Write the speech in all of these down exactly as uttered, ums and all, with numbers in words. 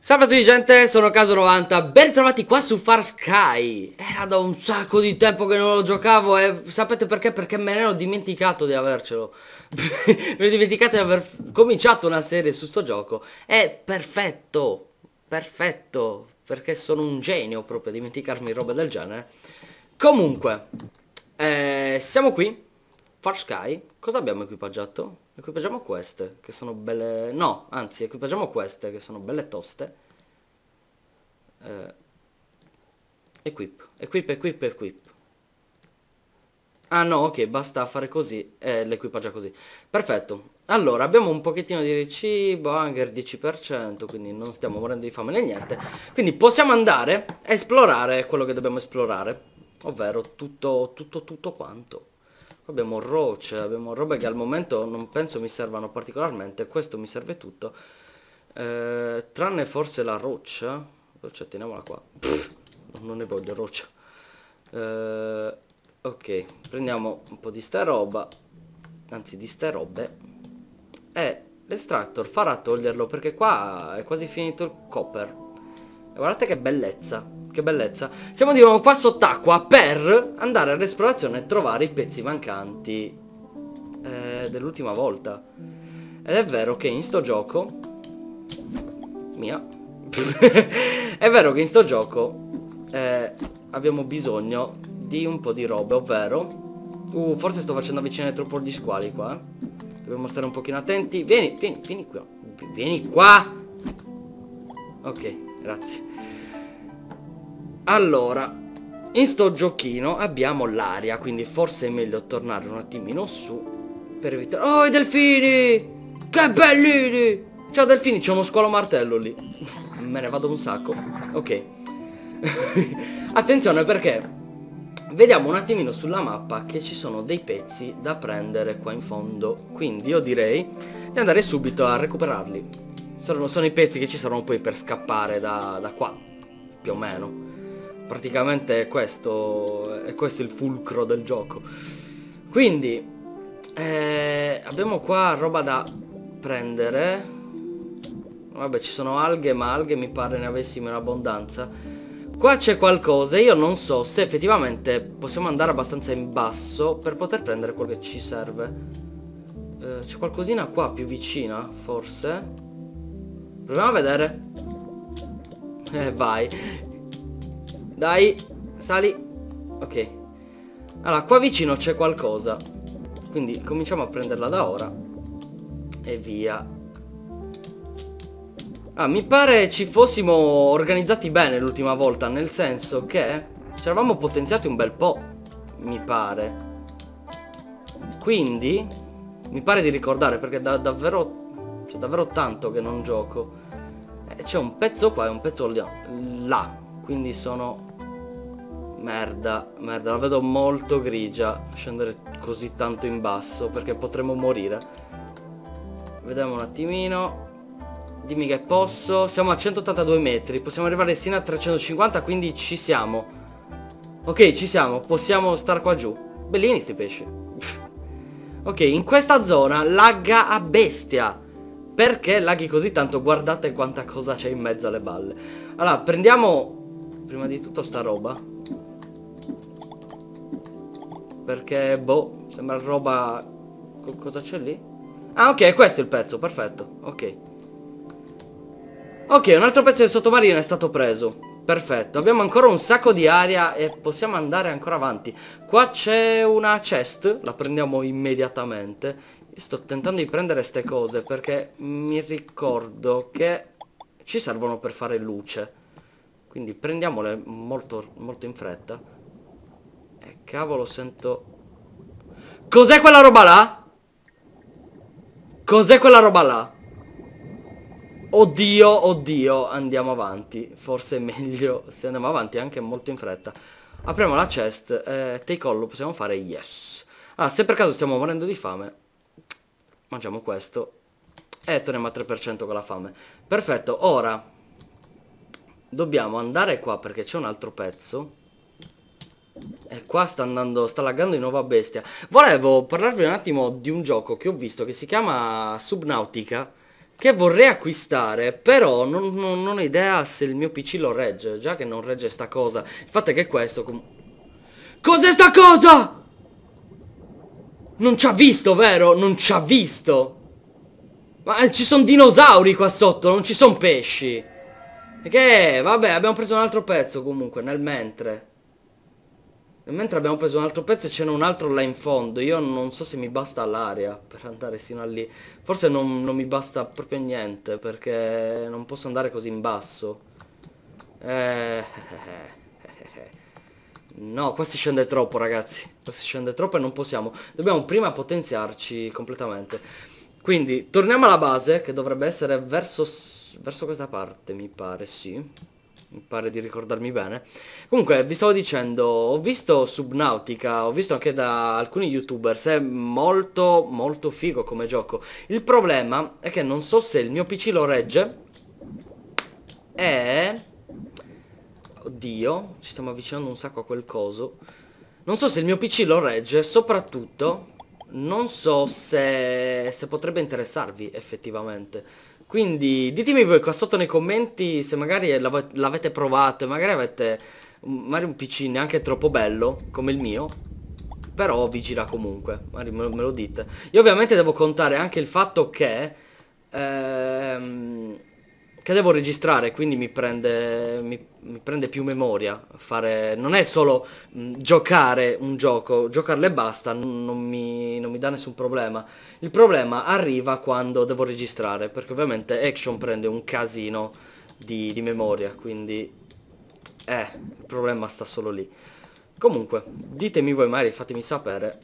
Salve a tutti gente, sono Caso novanta, ben ritrovati qua su Far Sky. Era da un sacco di tempo che non lo giocavo e sapete perché? Perché me ne ero dimenticato di avercelo. Mi ero dimenticato di aver cominciato una serie su sto gioco. È perfetto, perfetto, perché sono un genio proprio a dimenticarmi robe del genere. Comunque, eh, siamo qui, Far Sky. Cosa abbiamo equipaggiato? Equipaggiamo queste, che sono belle... No, anzi, equipaggiamo queste, che sono belle toste. Eh, equip, equip, equip, equip. Ah no, ok, basta fare così e l'equipaggia così. Perfetto. Allora, abbiamo un pochettino di cibo, anche il dieci per cento, quindi non stiamo morendo di fame né niente. Quindi possiamo andare a esplorare quello che dobbiamo esplorare, ovvero tutto, tutto, tutto quanto. Abbiamo rocce, abbiamo robe che al momento non penso mi servano particolarmente. Questo mi serve tutto, eh, tranne forse la roccia. Roccia, teniamola qua. Pff, non ne voglio roccia. eh, Ok, prendiamo un po' di sta roba, anzi di ste robe. E l'estractor farà toglierlo perché qua è quasi finito il copper. E guardate che bellezza. Che bellezza. Siamo di nuovo qua sott'acqua per andare all'esplorazione e trovare i pezzi mancanti eh, dell'ultima volta. Ed è vero che in sto gioco Mia È vero che in sto gioco eh, abbiamo bisogno di un po' di robe, ovvero Uh, forse sto facendo avvicinare troppo gli squali qua. Dobbiamo stare un pochino attenti. Vieni, vieni, vieni qua. Vieni qua. Ok, grazie. Allora, in sto giochino abbiamo l'aria, quindi forse è meglio tornare un attimino su per evitare... Oh, i delfini! Che bellini! Ciao delfini, c'è uno squalo martello lì. Me ne vado un sacco. Ok. Attenzione perché vediamo un attimino sulla mappa che ci sono dei pezzi da prendere qua in fondo. Quindi io direi di andare subito a recuperarli. Sono, sono i pezzi che ci servono poi per scappare da, da qua, più o meno. Praticamente è questo, è questo il fulcro del gioco. Quindi eh, abbiamo qua roba da prendere. Vabbè, ci sono alghe, ma alghe mi pare ne avessimo in abbondanza. Qua c'è qualcosa, io non so se effettivamente possiamo andare abbastanza in basso per poter prendere quello che ci serve. eh, C'è qualcosina qua più vicina, forse. Proviamo a vedere. Eh, vai. Dai, sali. Ok. Allora, qua vicino c'è qualcosa. Quindi cominciamo a prenderla da ora. E via. Ah, mi pare ci fossimo organizzati bene l'ultima volta, nel senso che ci eravamo potenziati un bel po', mi pare. Quindi mi pare di ricordare, perché da, davvero c'è davvero tanto che non gioco. eh, C'è un pezzo qua e un pezzo là. Quindi sono... Merda, merda, la vedo molto grigia scendere così tanto in basso, perché potremmo morire. Vediamo un attimino. Dimmi che posso. Siamo a centottantadue metri. Possiamo arrivare sino a trecentocinquanta. Quindi ci siamo. Ok, ci siamo. Possiamo star qua giù. Bellini sti pesci. Ok, in questa zona lagga a bestia. Perché laghi così tanto? Guardate quanta cosa c'è in mezzo alle balle. Allora, prendiamo prima di tutto sta roba. Perché, boh, sembra roba... Cosa c'è lì? Ah, ok, questo è il pezzo, perfetto. Ok. Ok, un altro pezzo del sottomarino è stato preso. Perfetto, abbiamo ancora un sacco di aria e possiamo andare ancora avanti. Qua c'è una chest, la prendiamo immediatamente. Io sto tentando di prendere ste cose perché mi ricordo che ci servono per fare luce. Quindi prendiamole molto, molto in fretta. E cavolo, sento... Cos'è quella roba là? Cos'è quella roba là? Oddio, oddio, andiamo avanti. Forse è meglio se andiamo avanti anche molto in fretta. Apriamo la chest, eh, take all, lo possiamo fare, yes. Ah, se per caso stiamo morendo di fame, mangiamo questo e torniamo a tre per cento con la fame. Perfetto, ora dobbiamo andare qua perché c'è un altro pezzo. E qua sta andando, sta laggando di nuovo a bestia. Volevo parlarvi un attimo di un gioco che ho visto che si chiama Subnautica, che vorrei acquistare, però non, non- non ho idea se il mio P C lo regge, già che non regge sta cosa. Il fatto è che questo... com- Cos'è sta cosa? Non ci ha visto, vero? Non ci ha visto. Ma eh, ci sono dinosauri qua sotto, non ci sono pesci. E che, vabbè, abbiamo preso un altro pezzo comunque, nel mentre. Nel mentre abbiamo preso un altro pezzo e ce n'è un altro là in fondo. Io non so se mi basta l'aria per andare sino a lì. Forse non, non mi basta proprio niente, perché non posso andare così in basso. Eh... No, qua si scende troppo, ragazzi. Qua si scende troppo e non possiamo. Dobbiamo prima potenziarci completamente. Quindi, torniamo alla base, che dovrebbe essere verso, verso questa parte, mi pare, sì. Mi pare di ricordarmi bene. Comunque, vi stavo dicendo, ho visto Subnautica, ho visto anche da alcuni YouTubers, è molto, molto figo come gioco. Il problema è che non so se il mio P C lo regge. E... Oddio, ci stiamo avvicinando un sacco a quel coso. Non so se il mio P C lo regge, soprattutto non so se, se potrebbe interessarvi effettivamente. Quindi ditemi voi qua sotto nei commenti se magari l'ave- l'avete provato e magari avete magari un P C neanche troppo bello come il mio, però vi gira comunque, magari me, me lo dite. Io ovviamente devo contare anche il fatto che ehm, che devo registrare, quindi mi prende, mi, mi prende più memoria fare, non è solo mh, giocare un gioco, giocarlo e basta, non, non mi, non mi dà nessun problema. Il problema arriva quando devo registrare, perché ovviamente Action prende un casino di, di memoria, quindi eh, il problema sta solo lì. Comunque, ditemi voi magari, fatemi sapere.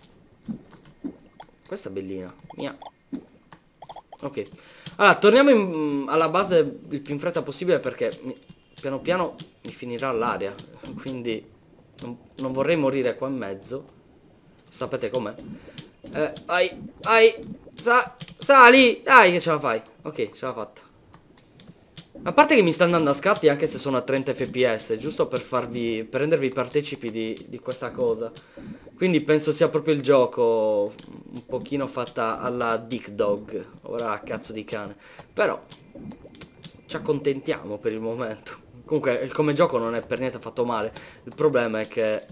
Questa è bellina, mia. Ok, allora torniamo in- alla base il più in fretta possibile perché mi- piano piano mi finirà l'aria. Quindi non, non vorrei morire qua in mezzo. Sapete com'è? Eh, vai, vai, sa, sali, dai che ce la fai. Ok, ce l'ha fatta. A parte che mi sta andando a scatti anche se sono a trenta F P S, giusto per farvi, per rendervi partecipi di, di questa cosa. Quindi penso sia proprio il gioco un pochino fatta alla Dick Dog, ora a cazzo di cane. Però ci accontentiamo per il momento. Comunque come gioco non è per niente fatto male. Il problema è che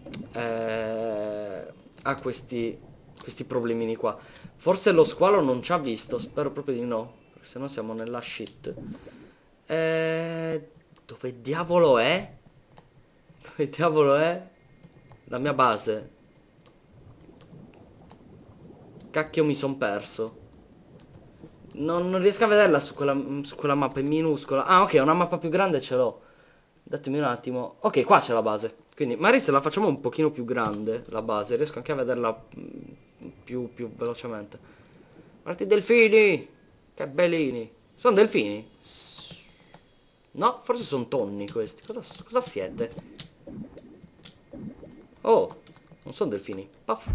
eh, ha questi, questi problemini qua. Forse lo squalo non ci ha visto, spero proprio di no, perché se no siamo nella shit. Eh, dove diavolo è? Dove diavolo è? La mia base. Cacchio mi son perso. Non, non riesco a vederla su quella, su quella mappa, è minuscola. Ah ok, una mappa più grande ce l'ho. Datemi un attimo. Ok, qua c'è la base. Quindi magari se la facciamo un pochino più grande, la base, riesco anche a vederla mm, più, più velocemente. Guardate i delfini! Che bellini! Sono delfini? No, forse sono tonni questi. Cosa, cosa siete? Oh, non sono delfini. Puff.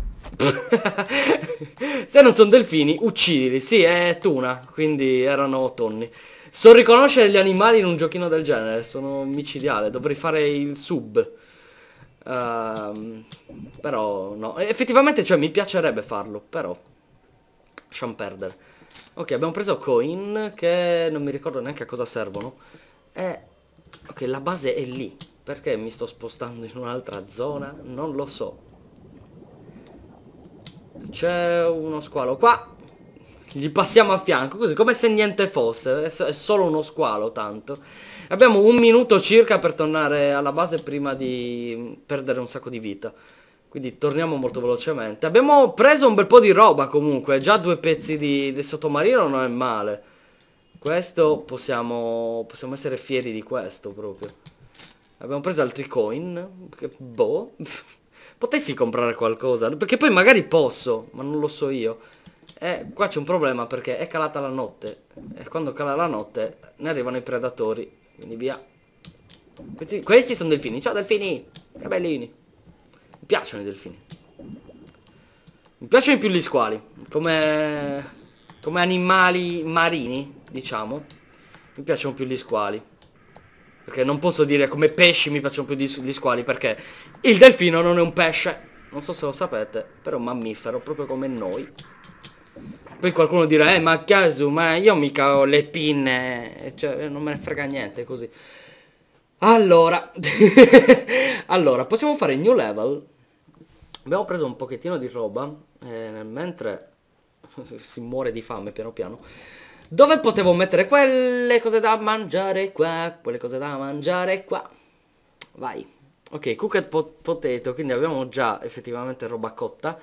Se non sono delfini, uccidili. Sì, è tuna, quindi erano tonni. So riconoscere gli animali in un giochino del genere, sono micidiale. Dovrei fare il sub. Ehm, però no, effettivamente cioè mi piacerebbe farlo, però lasciamo perdere. Ok, abbiamo preso coin che non mi ricordo neanche a cosa servono. E ok, la base è lì. Perché mi sto spostando in un'altra zona? Non lo so. C'è uno squalo qua. Gli passiamo a fianco così come se niente fosse. È solo uno squalo tanto. Abbiamo un minuto circa per tornare alla base prima di perdere un sacco di vita. Quindi torniamo molto velocemente. Abbiamo preso un bel po' di roba comunque. Già due pezzi di, di sottomarino non è male. Questo possiamo, possiamo essere fieri di questo proprio. Abbiamo preso altri coin. Che, boh. Potessi comprare qualcosa. Perché poi magari posso, ma non lo so io. E qua c'è un problema perché è calata la notte. E quando cala la notte ne arrivano i predatori. Quindi via. Questi, questi sono delfini. Ciao delfini. Che bellini. Mi piacciono i delfini. Mi piacciono di più gli squali. Come, come animali marini, diciamo. Mi piacciono più gli squali. Perché non posso dire come pesci mi piacciono più gli squali, perché il delfino non è un pesce. Non so se lo sapete, però è un mammifero, proprio come noi. Poi qualcuno dirà, eh ma caso, ma io mica ho le pinne, cioè non me ne frega niente così. Allora, allora, possiamo fare new level. Abbiamo preso un pochettino di roba, e nel mentre si muore di fame piano piano. Dove potevo mettere quelle cose da mangiare qua, quelle cose da mangiare qua. Vai. Ok, cooked pot potato, quindi abbiamo già effettivamente roba cotta.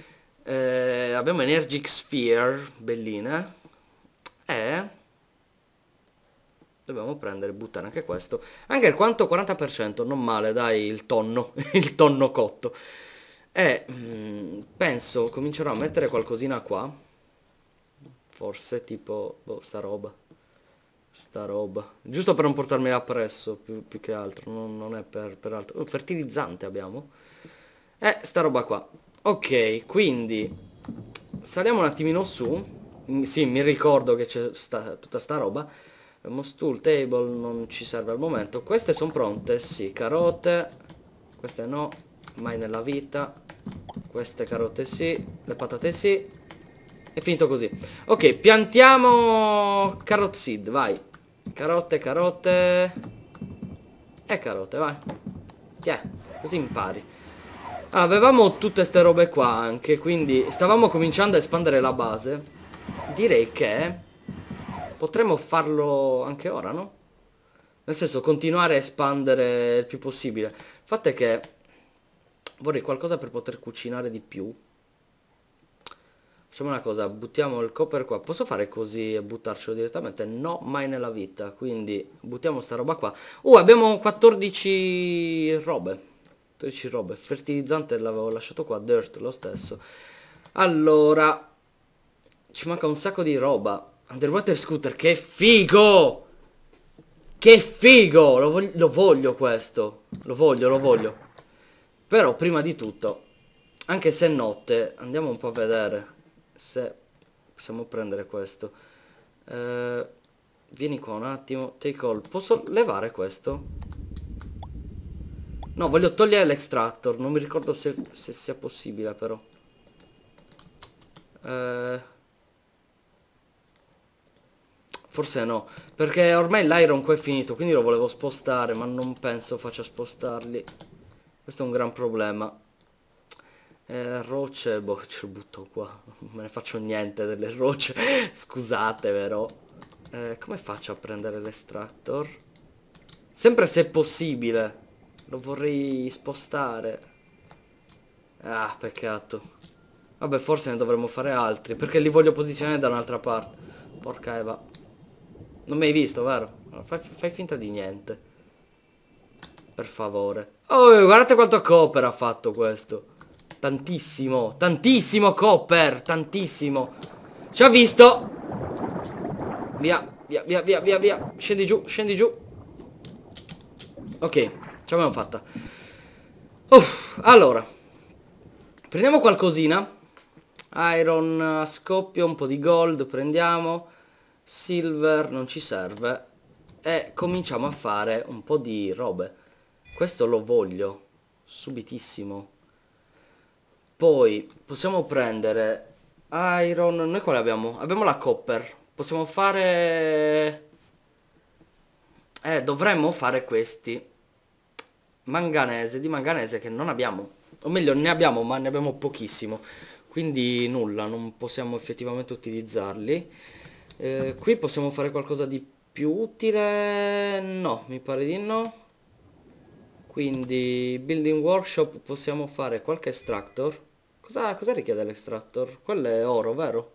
Eh, abbiamo Energic Sphere, belline. E dobbiamo prendere e buttare anche questo. Anche il quanto quaranta per cento, non male, dai, il tonno, il tonno cotto. E mm, penso comincerò a mettere qualcosina qua. Forse tipo, boh, sta roba. Sta roba. Giusto per non portarmi appresso, più, più che altro. Non, non è per, per altro. Oh, fertilizzante abbiamo. E sta roba qua. Ok, quindi saliamo un attimino su. Mm, Sì, mi ricordo che c'è sta, tutta sta roba. Abbiamo stool, table, non ci serve al momento. Queste sono pronte? Sì, carote. Queste no, mai nella vita. Queste carote sì, le patate sì. È finito così. Ok, piantiamo carrot seed, vai. Carote, carote. E carote, vai. Yeah, così impari. Ah, avevamo tutte ste robe qua anche, quindi stavamo cominciando a espandere la base. Direi che potremmo farlo anche ora, no? Nel senso, continuare a espandere il più possibile. Il fatto è che vorrei qualcosa per poter cucinare di più. Facciamo una cosa, buttiamo il copper qua. Posso fare così e buttarcelo direttamente? No, mai nella vita. Quindi buttiamo sta roba qua. Uh, abbiamo quattordici robe. quattordici robe. Fertilizzante l'avevo lasciato qua, dirt lo stesso. Allora, ci manca un sacco di roba. Underwater scooter, che figo! Che figo! Lo voglio, lo voglio questo. Lo voglio, lo voglio. Però prima di tutto, anche se è notte, andiamo un po' a vedere se possiamo prendere questo. Eh, vieni qua un attimo. Take all. Posso levare questo? No, voglio togliere l'extractor. Non mi ricordo se, se sia possibile però. Eh, forse no. Perché ormai l'iron qua è finito. Quindi lo volevo spostare. Ma non penso faccia spostarli. Questo è un gran problema. Eh, rocce, boh, ce lo butto qua. Non me ne faccio niente delle rocce. Scusate, però. Eh, come faccio a prendere l'extractor? Sempre se è possibile. Lo vorrei spostare. Ah, peccato. Vabbè, forse ne dovremmo fare altri. Perché li voglio posizionare da un'altra parte. Porca Eva. Non mi hai visto, vero? No, fai, fai finta di niente. Per favore. Oh, guardate quanto copper ha fatto questo. Tantissimo, tantissimo copper, tantissimo. Ci ha visto. Via, via, via, via, via, via. Scendi giù, scendi giù. Ok, ce l'abbiamo fatta. Uff, allora, prendiamo qualcosina. Iron a scoppio, un po' di gold, prendiamo. Silver, non ci serve. E cominciamo a fare un po' di robe. Questo lo voglio, subitissimo. Poi possiamo prendere iron. Noi quale abbiamo? Abbiamo la copper. Possiamo fare... Eh, dovremmo fare questi. Manganese, di manganese che non abbiamo. O meglio, ne abbiamo, ma ne abbiamo pochissimo. Quindi nulla, non possiamo effettivamente utilizzarli. Eh, qui possiamo fare qualcosa di più utile? No, mi pare di no. Quindi building workshop possiamo fare qualche extractor. Cosa, cosa richiede l'extractor? Quello è oro, vero?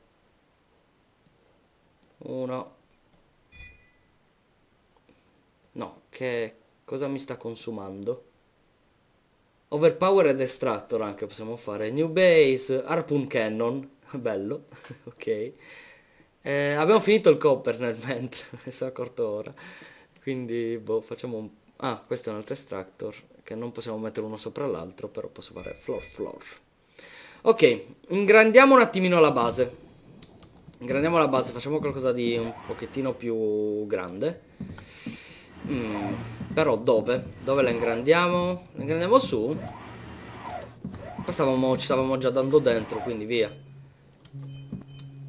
Uno. No, che cosa mi sta consumando? Overpowered extractor anche possiamo fare. New base, harpoon cannon. Bello, ok. Eh, abbiamo finito il copper nel mentre, mi sono accorto ora. Quindi, boh, facciamo un... Ah, questo è un altro extractor, che non possiamo mettere uno sopra l'altro, però posso fare floor floor. Ok, ingrandiamo un attimino la base. Ingrandiamo la base, facciamo qualcosa di un pochettino più grande. Mm, però dove? Dove la ingrandiamo? La ingrandiamo su? Qua stavamo, ci stavamo già dando dentro, quindi via.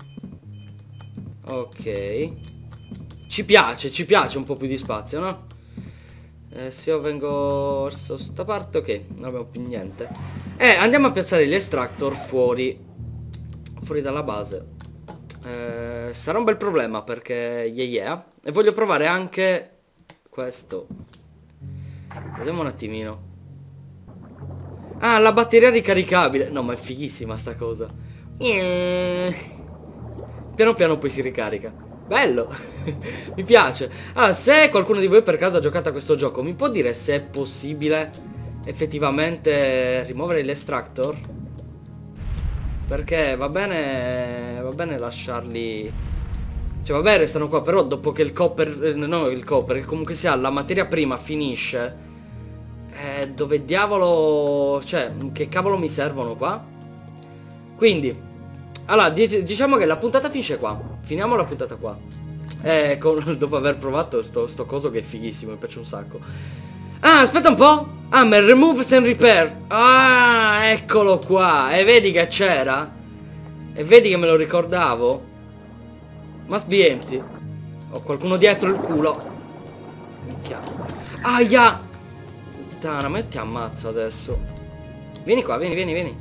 Ok. Ci piace, ci piace un po' più di spazio, no? Eh, se io vengo verso sta parte, ok, non abbiamo più niente. Eh, andiamo a piazzare gli extractor fuori. Fuori dalla base. Eh, sarà un bel problema perché yeah yeah. E voglio provare anche questo. Vediamo un attimino. Ah, la batteria ricaricabile. No, ma è fighissima sta cosa. Eh. Piano piano poi si ricarica. Bello. Mi piace. Ah, se qualcuno di voi per caso ha giocato a questo gioco, mi può dire se è possibile effettivamente rimuovere l'extractor? Perché va bene. Va bene lasciarli. Cioè vabbè restano qua, però dopo che il copper. Eh, no il copper, che comunque sia la materia prima finisce. Eh, dove diavolo. Cioè, che cavolo mi servono qua? Quindi allora, diciamo che la puntata finisce qua. Finiamo la puntata qua. Eh, con, dopo aver provato sto, sto coso che è fighissimo, mi piace un sacco. Ah, aspetta un po'. Ah, ma il remove and repair. Ah, eccolo qua. E vedi che c'era? E vedi che me lo ricordavo? Must be empty. Ho qualcuno dietro il culo. Minchia. Aia. Puttana, ma io ti ammazzo adesso. Vieni qua, vieni, vieni, vieni.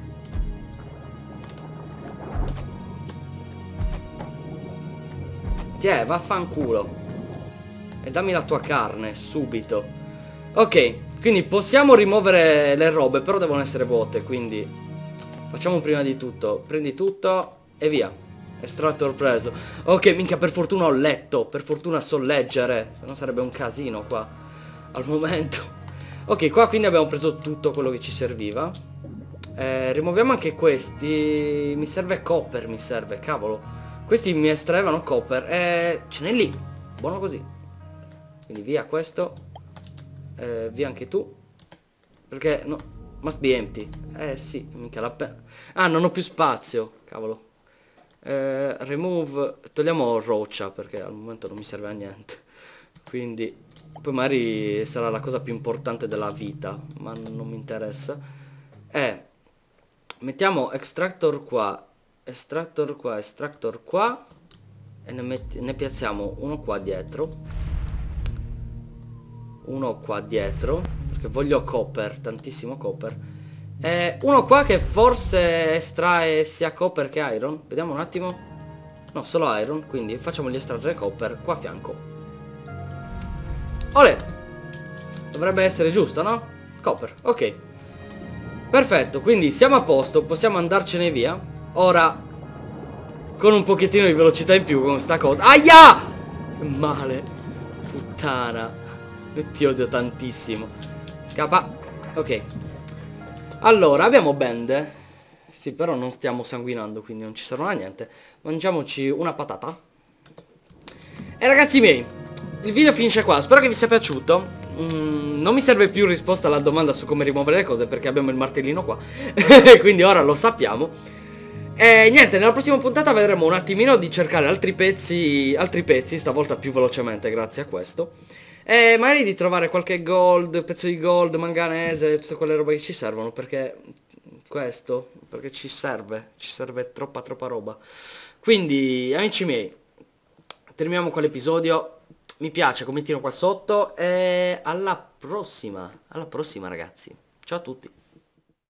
Tiè, vaffanculo. E dammi la tua carne, subito. Ok, quindi possiamo rimuovere le robe, però devono essere vuote, quindi facciamo prima di tutto. Prendi tutto e via. Extractor preso. Ok, minchia, per fortuna ho letto. Per fortuna so leggere. Se no sarebbe un casino qua al momento. Ok, qua quindi abbiamo preso tutto quello che ci serviva. eh, Rimuoviamo anche questi. Mi serve copper, mi serve, cavolo. Questi mi estraevano copper. E ce n'è lì. Buono così. Quindi via questo. eh, Via anche tu. Perché no, must be empty. Eh sì, mica la penna. Ah, non ho più spazio. Cavolo. eh, Remove. Togliamo roccia perché al momento non mi serve a niente. Quindi poi magari sarà la cosa più importante della vita, ma non mi interessa. Eh Mettiamo extractor qua, extractor qua, extractor qua. E ne, metti, ne piazziamo uno qua dietro. Uno qua dietro, perché voglio copper, tantissimo copper. E uno qua che forse estrae sia copper che iron. Vediamo un attimo. No, solo iron, quindi facciamogli estrarre copper qua a fianco. Olè! Dovrebbe essere giusto, no? Copper, ok. Perfetto, quindi siamo a posto, possiamo andarcene via. Ora, con un pochettino di velocità in più con sta cosa. Aia! Male. Puttana. Ti odio tantissimo. Scappa. Ok. Allora, abbiamo bende. Sì, però non stiamo sanguinando, quindi non ci servono a niente. Mangiamoci una patata. E ragazzi miei, il video finisce qua. Spero che vi sia piaciuto. Mm, non mi serve più risposta alla domanda su come rimuovere le cose, perché abbiamo il martellino qua. Quindi ora lo sappiamo. E niente, nella prossima puntata vedremo un attimino di cercare altri pezzi, altri pezzi, stavolta più velocemente grazie a questo. E magari di trovare qualche gold, pezzo di gold, manganese, tutte quelle robe che ci servono, perché questo, perché ci serve, ci serve troppa troppa roba. Quindi, amici miei, terminiamo qua l'episodio. Mi piace, commentino qua sotto e alla prossima, alla prossima ragazzi. Ciao a tutti.